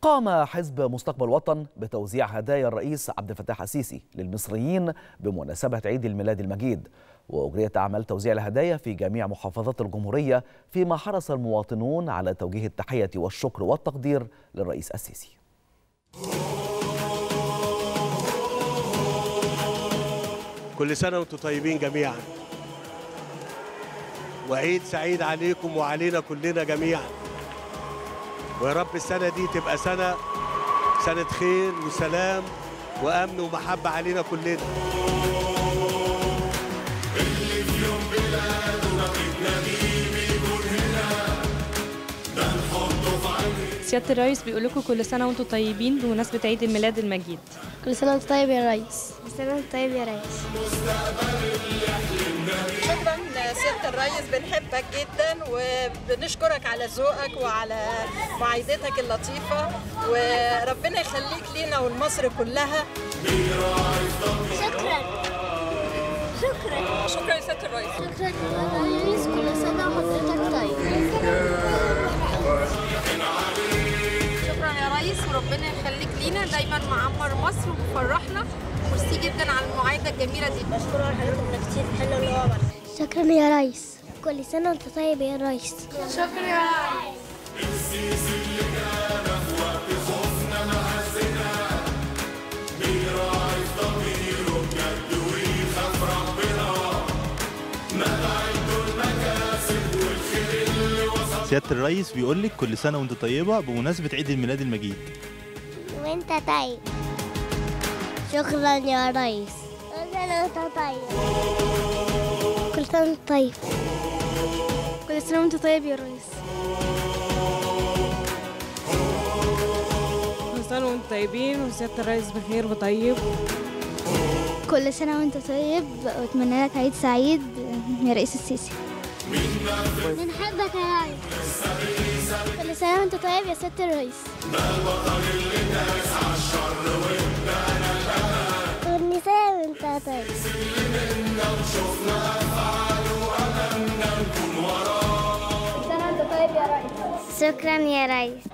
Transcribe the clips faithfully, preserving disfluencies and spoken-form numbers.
قام حزب مستقبل وطن بتوزيع هدايا الرئيس عبد الفتاح السيسي للمصريين بمناسبة عيد الميلاد المجيد، وأجريت أعمال توزيع الهدايا في جميع محافظات الجمهورية، فيما حرص المواطنون على توجيه التحية والشكر والتقدير للرئيس السيسي. كل سنة وانتم طيبين جميعا، وعيد سعيد عليكم وعلينا كلنا جميعا، ويا رب السنة دي تبقى سنة سنة خير وسلام وأمن ومحبة علينا كلنا. اللي في يوم بلاده نقيبنا دي بيكون هنا، ده نحطه في عينيه. سيادة الرئيس بيقول لكم كل سنة وانتم طيبين بمناسبة عيد الميلاد المجيد. كل سنة وانت طيب يا ريس. كل سنة وانت طيب يا ريس. شكرا سيادة الرئيس، بنحبك جدا وبنشكرك على ذوقك وعلى معايدتك اللطيفة، وربنا يخليك لينا والمصر كلها. شكرا شكرا شكرا يا سيادة الرئيس. شكرا يا ريس، كل سنة وحضرتك طيب. شكرا يا ريس، وربنا يخليك لينا دايما، معمر مصر ومفرحنا. ميرسي جدا على المعايده الجميله دي. بشكره على الحاجات اللي كتير حلوه اللي هو عملها. شكرا يا ريس، كل سنه وانت طيب يا ريس. شكرا يا ريس. السيسي اللي كان في وقت خوفنا مهزنا، بيراعي في ضميره بجد ويخاف ربنا، مدعيته المكاسب والخير اللي وصل. سيادة الرئيس بيقول لك كل سنة وانت طيبة بمناسبة عيد الميلاد المجيد. وانت طيب. شكرا يا ريس. كل سنة وانت طيب. كل سنة وانت طيب. كل سنة وانت طيب يا ريس. كل سنة وانتم طيبين وسيادة الرئيس بخير وطيب. كل سنة وانت طيب، واتمنى لك عيد سعيد يا رئيس السيسي. بنحبك يا ريس. كل سنة وانت طيب يا سيادة الرئيس. ده الوطن اللي داس على الشر وادانا الأمان. كل سنة وانت طيب. اللي منا وشوفنا أفعاله وأملنا نكون وراه. كل سنة وانت طيب يا ريس. شكرا يا ريس.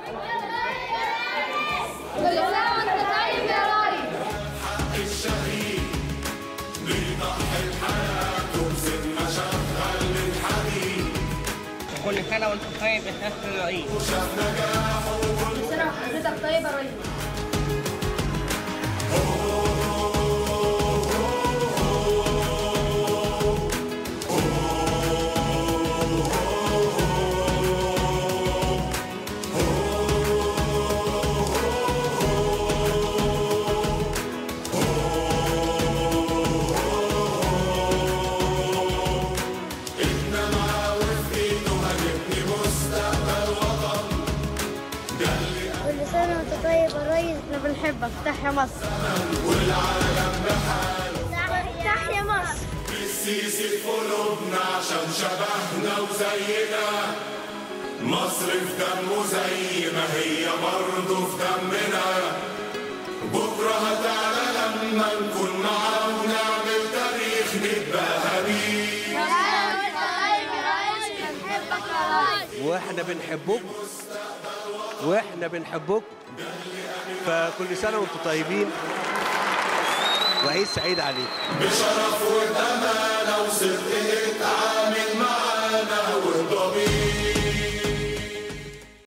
كل سنة وانت طيب يا ريس. حق الشهيد بيضحي بحياته بسن شغال من حديد. كل سنة وانت طيب يا سيادة الرئيس. وشاف نجاحه كل سنة وحضرتك طيب يا ريس. كل سنة وانت طيب يا ريس، احنا بنحبك. تحيا مصر. والعالم بحاله. تحيا مصر. السيسي في قلوبنا عشان شبهنا وزينا، مصر في دمه زي ما هي برضه في دمنا، بكرة هتعلى لما نكون معاه ونعمل تاريخ نتباهى بيه. واحنا بنحبكم واحنا بنحبكم فكل سنة وانتم طيبين وعيد سعيد عليكم. بشرف وأمانة وصدق اتعامل معانا وارضى بيه.